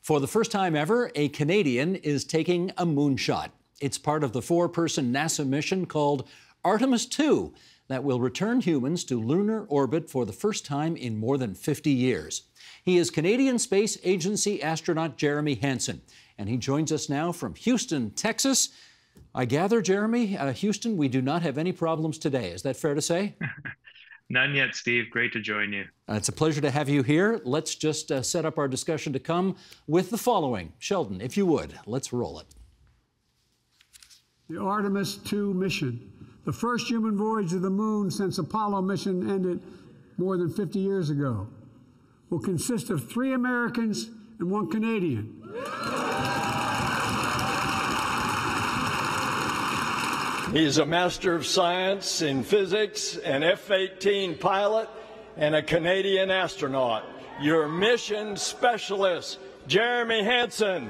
For the first time ever, a Canadian is taking a moonshot. It's part of the four-person NASA mission called Artemis II that will return humans to lunar orbit for the first time in more than 50 years. He is Canadian Space Agency astronaut Jeremy Hansen, and he joins us now from Houston, Texas. I gather, Jeremy, Houston, we do not have any problems today. Is that fair to say? None yet, Steve. Great to join you. It's a pleasure to have you here. Let's just set up our discussion to come with the following. Sheldon, if you would, let's roll it. The Artemis II mission, the first human voyage to the moon since Apollo mission ended more than 50 years ago, will consist of 3 Americans and 1 Canadian. He's a Master of Science in Physics, an F-18 pilot, and a Canadian astronaut. Your mission specialist, Jeremy Hansen.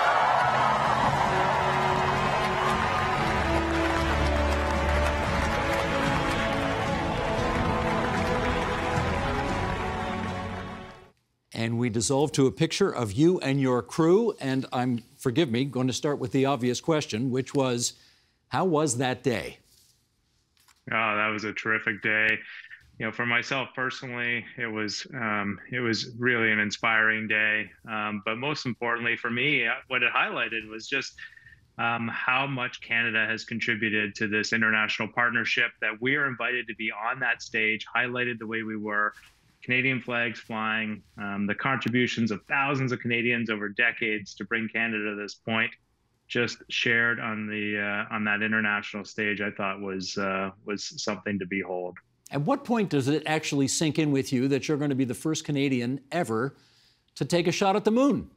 And we dissolve to a picture of you and your crew. And I'm, forgive me, going to start with the obvious question, which was, how was that day? Oh, that was a terrific day. You know, for myself personally, it was really an inspiring day. But most importantly for me, what it highlighted was just how much Canada has contributed to this international partnership, that we are invited to be on that stage, highlighted the way we were, Canadian flags flying, the contributions of thousands of Canadians over decades to bring Canada to this point, just shared on that international stage, I thought was something to behold. At what point does it actually sink in with you that you're going to be the first Canadian ever to take a shot at the moon?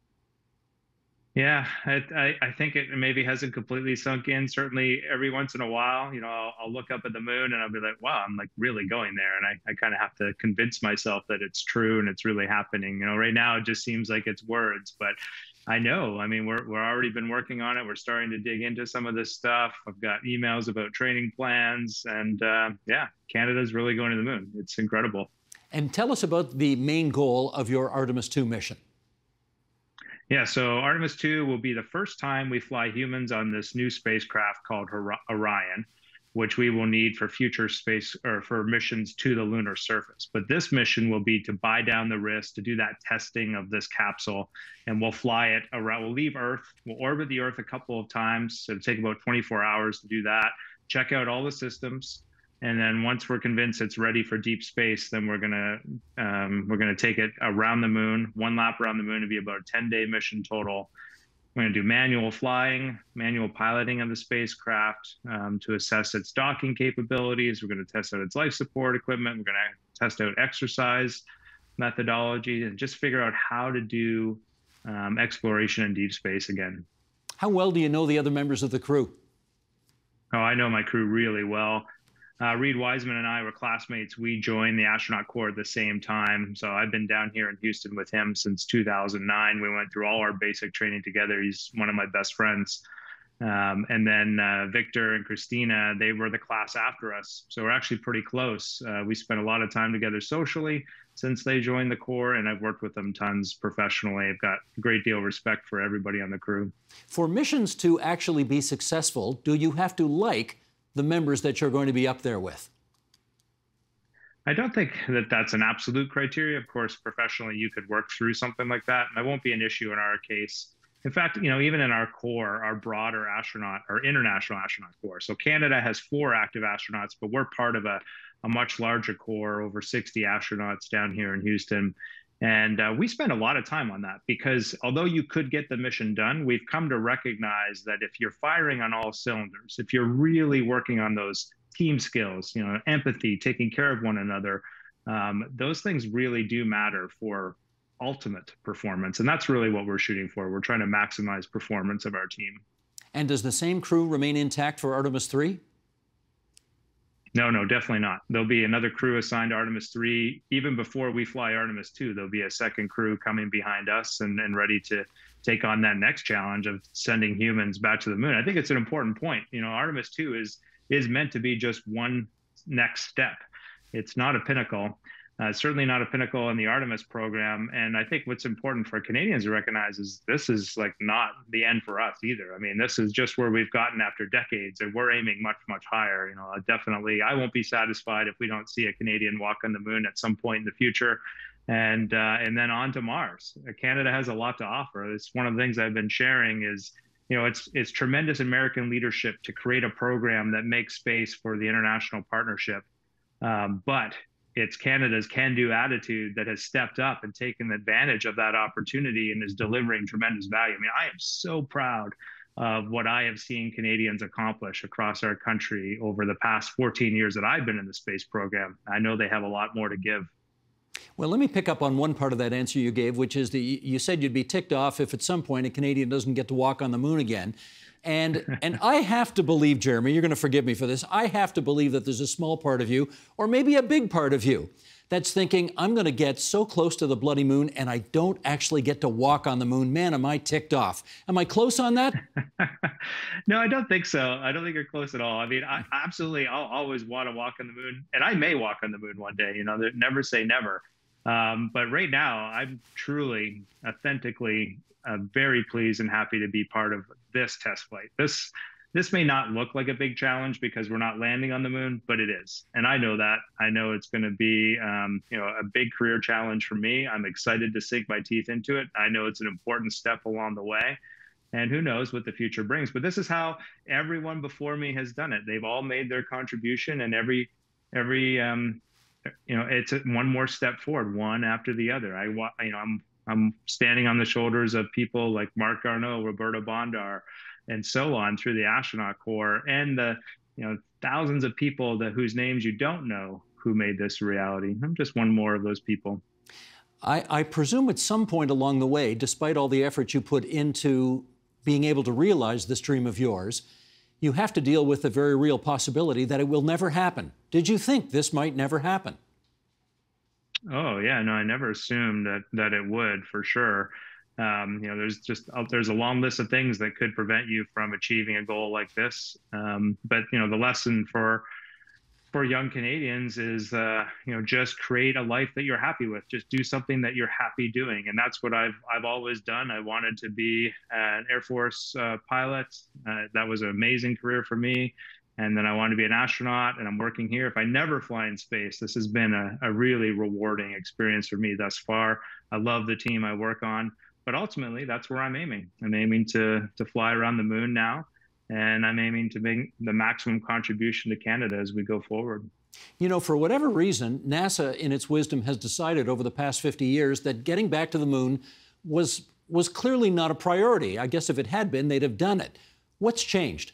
Yeah, I think it maybe hasn't completely sunk in. Certainly every once in a while, you know, I'll look up at the moon and I'll be like, wow, I'm like really going there. And I kind of have to convince myself that it's true and it's really happening. You know, right now it just seems like it's words, but I know, I mean, we're already been working on it. We're starting to dig into some of this stuff. I've got emails about training plans, and yeah, Canada's really going to the moon. It's incredible. And tell us about the main goal of your Artemis II mission. Yeah, so Artemis II will be the first time we fly humans on this new spacecraft called Orion, which we will need for future space or for missions to the lunar surface. But this mission will be to buy down the risk, to do that testing of this capsule, and we'll fly it around. We'll leave Earth, we'll orbit the Earth a couple of times. It'll take about 24 hours to do that, check out all the systems. And then once we're convinced it's ready for deep space, then we're gonna take it around the moon. 1 lap around the moon would be about a 10-day mission total. We're going to do manual flying, manual piloting of the spacecraft to assess its docking capabilities. We're going to test out its life support equipment. We're going to test out exercise methodology and just figure out how to do exploration in deep space again. How well do you know the other members of the crew? Oh, I know my crew really well. Reed Wiseman and I were classmates. We joined the astronaut corps at the same time. So I've been down here in Houston with him since 2009. We went through all our basic training together. He's one of my best friends. And then Victor and Christina, they were the class after us. So we're actually pretty close. We spent a lot of time together socially since they joined the corps, and I've worked with them tons professionally. I've got a great deal of respect for everybody on the crew. For missions to actually be successful, do you have to like the members that you're going to be up there with? I don't think that that's an absolute criteria. Of course, professionally, you could work through something like that, and that won't be an issue in our case. In fact, you know, even in our corps, our broader astronaut, our international astronaut corps. So Canada has 4 active astronauts, but we're part of a much larger corps, over 60 astronauts down here in Houston. And we spend a lot of time on that because although you could get the mission done, we've come to recognize that if you're firing on all cylinders, if you're really working on those team skills, you know, empathy, taking care of one another, those things really do matter for ultimate performance. And that's really what we're shooting for. We're trying to maximize performance of our team. And does the same crew remain intact for Artemis III? No, definitely not. There'll be another crew assigned to Artemis III. Even before we fly Artemis II, there'll be a second crew coming behind us and ready to take on that next challenge of sending humans back to the moon. I think it's an important point. You know, Artemis II is meant to be just one next step. It's not a pinnacle. Certainly not a pinnacle in the Artemis program. And I think what's important for Canadians to recognize is this is like not the end for us either. I mean, this is just where we've gotten after decades, and we're aiming much, much higher. You know, definitely, I won't be satisfied if we don't see a Canadian walk on the moon at some point in the future. And then on to Mars. Canada has a lot to offer. It's one of the things I've been sharing is, you know, it's tremendous American leadership to create a program that makes space for the international partnership. But it's Canada's can-do attitude that has stepped up and taken advantage of that opportunity and is delivering tremendous value. I mean, I am so proud of what I have seen Canadians accomplish across our country over the past 14 years that I've been in the space program. I know they have a lot more to give. Well, let me pick up on one part of that answer you gave, which is that you said you'd be ticked off if at some point a Canadian doesn't get to walk on the moon again. And I have to believe, Jeremy, you're going to forgive me for this, I have to believe that there's a small part of you, or maybe a big part of you, that's thinking, I'm going to get so close to the bloody moon and I don't actually get to walk on the moon. Man, am I ticked off. Am I close on that? No, I don't think so. I don't think you're close at all. I mean, I'll always want to walk on the moon, and I may walk on the moon one day, you know, never say never. But right now, I'm truly, authentically very pleased and happy to be part of this test flight. This may not look like a big challenge because we're not landing on the moon, but it is. And I know that. I know it's going to be you know, a big career challenge for me. I'm excited to sink my teeth into it. I know it's an important step along the way. And who knows what the future brings. But this is how everyone before me has done it. They've all made their contribution, and every you know, it's one more step forward, one after the other. You know, I'm standing on the shoulders of people like Marc Garneau, Roberto Bondar, and so on through the astronaut corps, and the, you know, thousands of people whose names you don't know who made this a reality. I'm just one more of those people. I presume at some point along the way, despite all the effort you put into being able to realize this dream of yours, you have to deal with the very real possibility that it will never happen. Did you think this might never happen? Oh yeah, no, I never assumed that it would, for sure. You know, there's a long list of things that could prevent you from achieving a goal like this. But you know, the lesson for young Canadians is, you know, just create a life that you're happy with. Just do something that you're happy doing, and that's what I've always done. I wanted to be an Air Force pilot. That was an amazing career for me. And then I wanted to be an astronaut, and I'm working here. If I never fly in space, this has been a really rewarding experience for me thus far. I love the team I work on, but ultimately that's where I'm aiming. I'm aiming to fly around the moon now, and I'm aiming to make the maximum contribution to Canada as we go forward. You know, for whatever reason, NASA, in its wisdom, has decided over the past 50 years that getting back to the moon was clearly not a priority. I guess if it had been, they'd have done it. What's changed?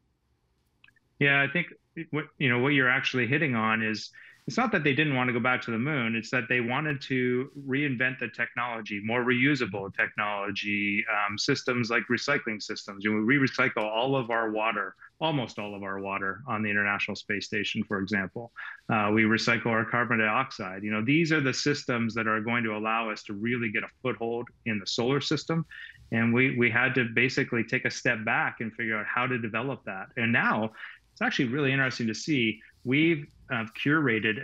Yeah, I think what you're actually hitting on is, it's not that they didn't want to go back to the moon, it's that they wanted to reinvent the technology, more reusable technology, systems like recycling systems. You know, we recycle all of our water, almost all of our water on the International Space Station, for example. We recycle our carbon dioxide. You know, these are the systems that are going to allow us to really get a foothold in the solar system. And we had to basically take a step back and figure out how to develop that. And now, it's actually really interesting to see, we've curated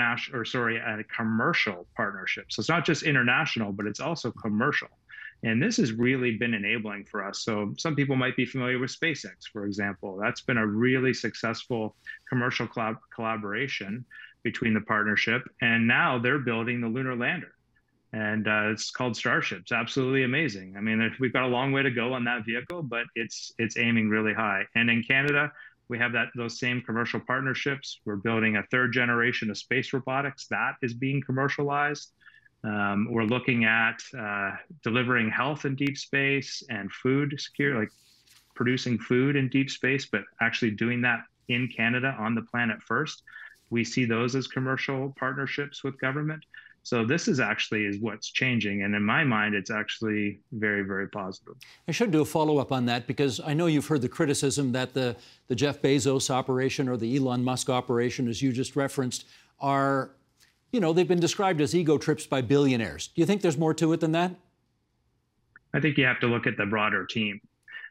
a commercial partnership. So it's not just international, but it's also commercial. And this has really been enabling for us. So some people might be familiar with SpaceX, for example. That's been a really successful commercial collaboration between the partnership. And now they're building the lunar lander. And it's called Starship. It's absolutely amazing. I mean, we've got a long way to go on that vehicle, but it's aiming really high. And in Canada, we have those same commercial partnerships. We're building a third generation of space robotics that is being commercialized. We're looking at delivering health in deep space and food security, like producing food in deep space, but actually doing that in Canada on the planet first. We see those as commercial partnerships with government. So this is what's changing. And in my mind, it's actually very, very positive. I should do a follow-up on that, because I know you've heard the criticism that the Jeff Bezos operation or the Elon Musk operation, as you just referenced, are, you know, they've been described as ego trips by billionaires. Do you think there's more to it than that? I think you have to look at the broader team.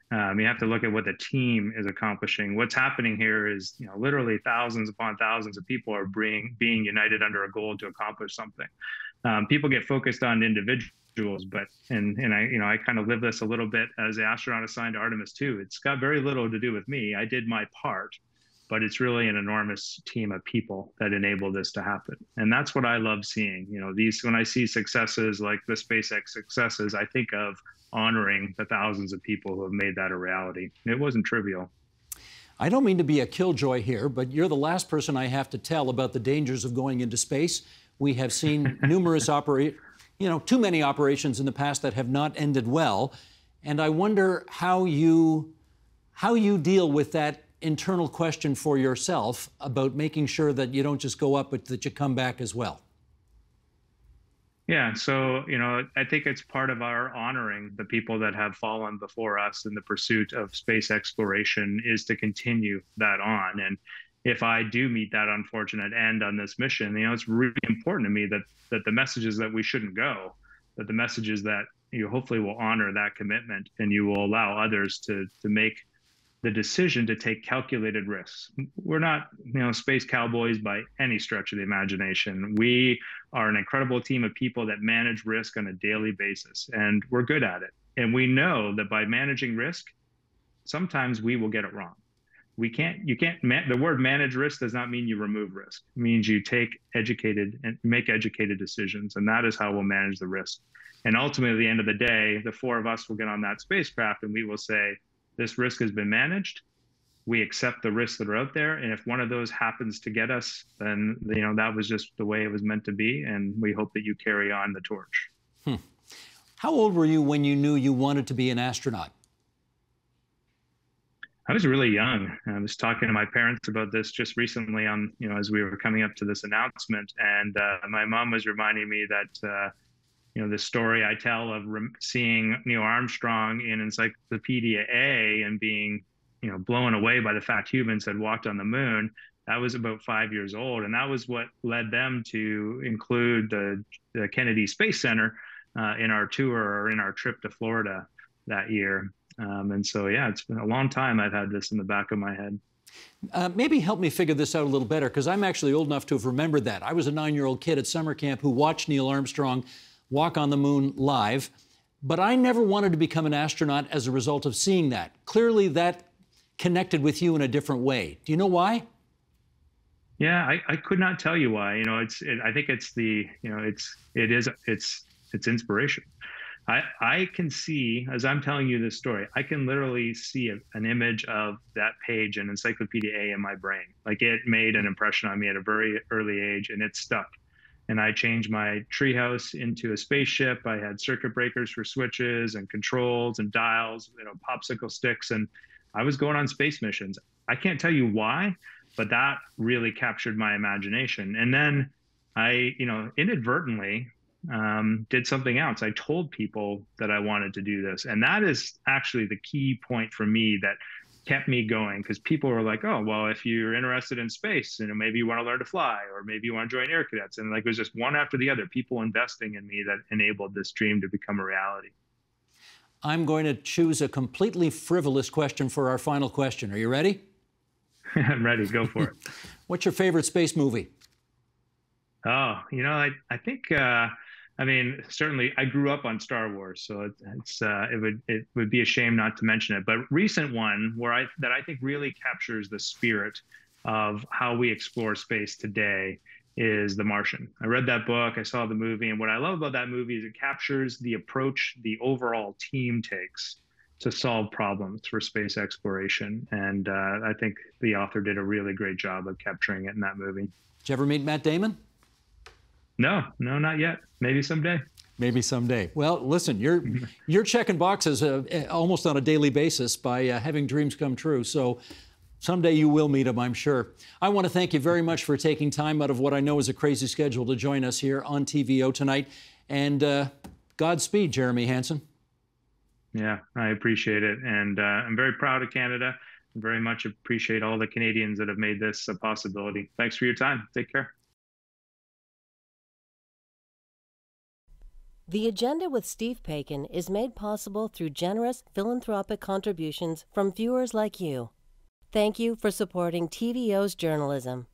You have to look at what the team is accomplishing. What's happening here is, literally thousands upon thousands of people are being united under a goal to accomplish something. People get focused on individuals, but I kind of live this a little bit as an astronaut assigned to Artemis II. It's got very little to do with me. I did my part, but it's really an enormous team of people that enable this to happen. And that's what I love seeing. When I see successes like the SpaceX successes, I think of honoring the thousands of people who have made that a reality. It wasn't trivial. I don't mean to be a killjoy here, but you're the last person I have to tell about the dangers of going into space. We have seen numerous too many operations in the past that have not ended well. And I wonder how you deal with that internal question for yourself about making sure that you don't just go up, but that you come back as well. Yeah, so, I think it's part of our honoring the people that have fallen before us in the pursuit of space exploration is to continue that on. And if I do meet that unfortunate end on this mission, it's really important to me that the message is that we shouldn't go, that the message is that you hopefully will honor that commitment and you will allow others to make the decision to take calculated risks. We're not, space cowboys by any stretch of the imagination. We are an incredible team of people that manage risk on a daily basis, and we're good at it. And we know that by managing risk, sometimes we will get it wrong. The word manage risk does not mean you remove risk. It means you make educated decisions, and that is how we'll manage the risk. And ultimately, at the end of the day, the four of us will get on that spacecraft and we will say, this risk has been managed. We accept the risks that are out there. And if one of those happens to get us, then, that was just the way it was meant to be. And we hope that you carry on the torch. How old were you when you knew you wanted to be an astronaut? I was really young. I was talking to my parents about this just recently as we were coming up to this announcement. And my mom was reminding me that, the story I tell of seeing Neil Armstrong in Encyclopedia A and being, blown away by the fact humans had walked on the moon. That was about 5 years old. And that was what led them to include the Kennedy Space Center in our tour or in our trip to Florida that year. And so, yeah, it's been a long time I've had this in the back of my head. Maybe help me figure this out a little better, because I'm actually old enough to have remembered that. I was a 9-year-old kid at summer camp who watched Neil Armstrong walk on the moon live, but I never wanted to become an astronaut as a result of seeing that. Clearly, that connected with you in a different way. Do you know why? Yeah, I could not tell you why. I think it's inspiration. I can see, as I'm telling you this story, I can literally see an image of that page in Encyclopedia A in my brain. Like, it made an impression on me at a very early age, and it stuck. And I changed my treehouse into a spaceship. I had circuit breakers for switches and controls and dials, popsicle sticks, and I was going on space missions. I can't tell you why, but that really captured my imagination. And then I, inadvertently did something else. I told people that I wanted to do this. And that is actually the key point for me that kept me going, because people were like, oh, well, if you're interested in space, maybe you want to learn to fly, or maybe you want to join Air Cadets. And it was just one after the other, people investing in me that enabled this dream to become a reality. I'm going to choose a completely frivolous question for our final question. Are you ready? I'm ready. Go for it. What's your favorite space movie? Oh, I think, certainly I grew up on Star Wars, so it would be a shame not to mention it. But recent one that I think really captures the spirit of how we explore space today is The Martian. I read that book, I saw the movie, and what I love about that movie is it captures the approach the overall team takes to solve problems for space exploration. And I think the author did a really great job of capturing it in that movie. Did you ever meet Matt Damon? No, not yet. Maybe someday. Maybe someday. Well, listen, you're checking boxes almost on a daily basis by having dreams come true. So someday you will meet him, I'm sure. I want to thank you very much for taking time out of what I know is a crazy schedule to join us here on TVO tonight. And Godspeed, Jeremy Hansen. Yeah, I appreciate it. And I'm very proud of Canada. I very much appreciate all the Canadians that have made this a possibility. Thanks for your time. Take care. The Agenda with Steve Paikin is made possible through generous philanthropic contributions from viewers like you. Thank you for supporting TVO's journalism.